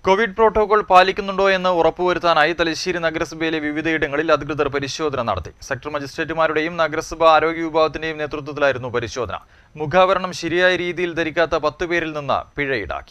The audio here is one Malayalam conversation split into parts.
കോവിഡ് പ്രോട്ടോകോൾ പാലിക്കുന്നുണ്ടോ എന്ന് ഉറപ്പുവരുത്താനായി തലശ്ശേരി നഗരസഭയിലെ വിവിധയിടങ്ങളിൽ അധികൃതർ പരിശോധന നടത്തി. സെക്ടർ മജിസ്ട്രേറ്റുമാരുടെയും നഗരസഭ ആരോഗ്യ വിഭാഗത്തിന്റെയും നേതൃത്വത്തിലായിരുന്നു പരിശോധന. മുഖാവരണം ശരിയായ രീതിയിൽ ധരിക്കാത്ത 10 പേരിൽ നിന്ന് പിഴ ഈടാക്കി.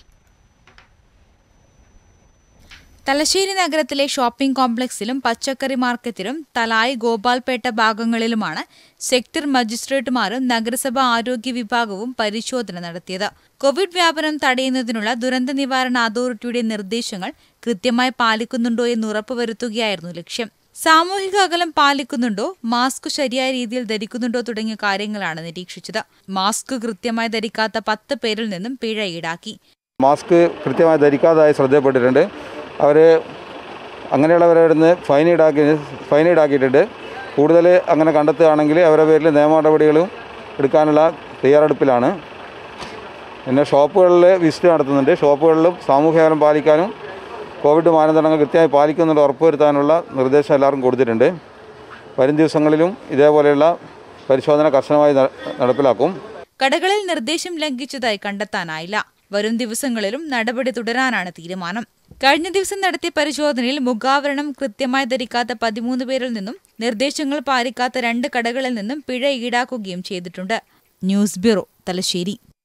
തലശ്ശേരി നഗരത്തിലെ ഷോപ്പിംഗ് കോംപ്ലക്സിലും പച്ചക്കറി മാർക്കറ്റിലും തലായി ഗോപാൽപേട്ട ഭാഗങ്ങളിലുമാണ് സെക്ടർ മജിസ്ട്രേറ്റുമാരും നഗരസഭ ആരോഗ്യ വിഭാഗവും പരിശോധന നടത്തിയത്. കോവിഡ് വ്യാപനം തടയുന്നതിനുള്ള ദുരന്ത നിവാരണ അതോറിറ്റിയുടെ നിർദ്ദേശങ്ങൾ കൃത്യമായി പാലിക്കുന്നുണ്ടോ എന്ന് ഉറപ്പുവരുത്തുകയായിരുന്നു ലക്ഷ്യം. സാമൂഹിക അകലം പാലിക്കുന്നുണ്ടോ, മാസ്ക് ശരിയായ രീതിയിൽ ധരിക്കുന്നുണ്ടോ തുടങ്ങിയ കാര്യങ്ങളാണ് നിരീക്ഷിച്ചത്. മാസ്ക് കൃത്യമായി ധരിക്കാത്ത 10 പേരിൽ നിന്നും പിഴ ഈടാക്കി. മാസ്ക് കൃത്യമായി ധരിക്കാതായി ശ്രദ്ധപ്പെട്ടിട്ടുണ്ട്. അവർ അങ്ങനെയുള്ളവരുടെ നിന്ന് ഫൈൻ ഈടാക്കിയിട്ടുണ്ട്. കൂടുതൽ അങ്ങനെ കണ്ടെത്തുകയാണെങ്കിൽ അവരുടെ പേരിൽ നിയമ നടപടികളും എടുക്കാനുള്ള തയ്യാറെടുപ്പിലാണ്. പിന്നെ ഷോപ്പുകളിൽ വിസിറ്റ് നടത്തുന്നുണ്ട്. ഷോപ്പുകളിലും സാമൂഹ്യ അകലം പാലിക്കാനും കോവിഡ് മാനദണ്ഡങ്ങൾ കൃത്യമായി പാലിക്കുന്നുള്ള ഉറപ്പുവരുത്താനുള്ള നിർദ്ദേശം എല്ലാവർക്കും കൊടുത്തിട്ടുണ്ട്. വരും ദിവസങ്ങളിലും ഇതേപോലെയുള്ള പരിശോധന കർശനമായി നടപ്പിലാക്കും. കടകളിൽ നിർദ്ദേശം ലംഘിച്ചതായി കണ്ടെത്താനായില്ല. വരും ദിവസങ്ങളിലും നടപടി തുടരാനാണ് തീരുമാനം. കഴിഞ്ഞ ദിവസം നടത്തിയ പരിശോധനയിൽ മുഖാവരണം കൃത്യമായി ധരിക്കാത്ത 13 പേരിൽ നിന്നും നിർദ്ദേശങ്ങൾ പാലിക്കാത്ത 2 കടകളിൽ നിന്നും പിഴ ഈടാക്കുകയും ചെയ്തിട്ടുണ്ട്. News bureau, Thalassery.